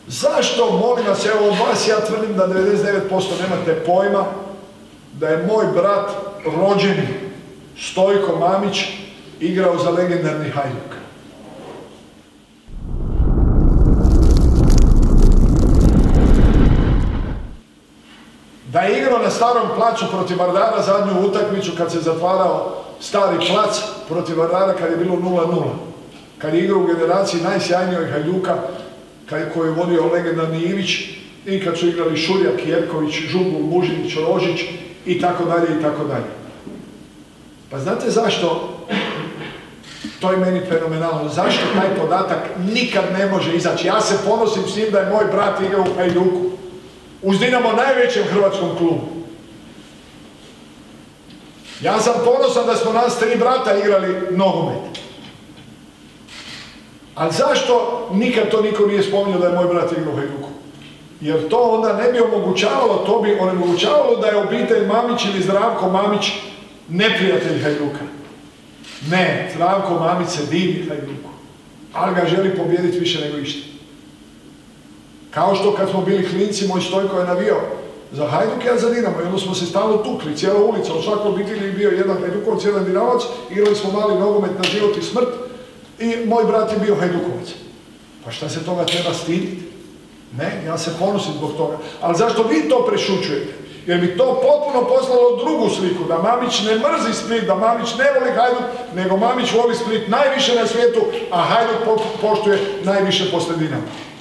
Zašto, molim vas, evo od vas ja tvrdim da 99% nemate pojma da je moj brat rođeni Stojko Mamić igrao za legendarni Hajduk. Da je igrao na Starom placu protiv Vardara zadnju utakmicu kad se zatvarao Stari plac protiv Vardara kad je bilo 0:0. Kad je igrao u generaciji najsjajnijoj Hajduka koju je vodio legendarni Ivić i kad su igrali Šuljak, Jerković, Žugul, Mužinić, Rožić i tako dalje i tako dalje. Pa znate zašto? To je meni fenomenalno. Zašto taj podatak nikad ne može izaći? Ja se ponosim s tim da je moj brat igrao u Hajduku. Uz Dinamo najvećem hrvatskom klubu. Ja sam ponosan da smo nas 3 brata igrali nogomet. Ali zašto nikad to niko nije spominjao da je moj brat igrao u Hajduku? Jer to onda ne bi omogućavalo, to bi onemogućavalo da je obitelj Mamić ili Zdravko Mamić neprijatelj Hajduka. Ne, Zdravko Mamić se divi Hajduku, ali ga želi pobijediti više nego išta. Kao što kad smo bili klinci, moj Stojko je navijao za Hajduk, ja za Dinamo, i onda smo se stalno tukli, cijela ulica, u svakoj obitelji je bio jedan Hajdukovac, jedan Dinamac, igrali smo mali nogomet na život i smrt i moj brat je bio Hajdukovac. Pa šta se toga treba stiditi? Ne, ja se ponosim zbog toga. Ali zašto vi to prešućujete? Jer bi to potpuno poslalo drugu sliku, da Mamić ne mrzi Split, da Mamić ne voli Hajduk, nego Mamić voli Split najviše na svijetu, a Hajduk poštuje najviše poslije Dinama.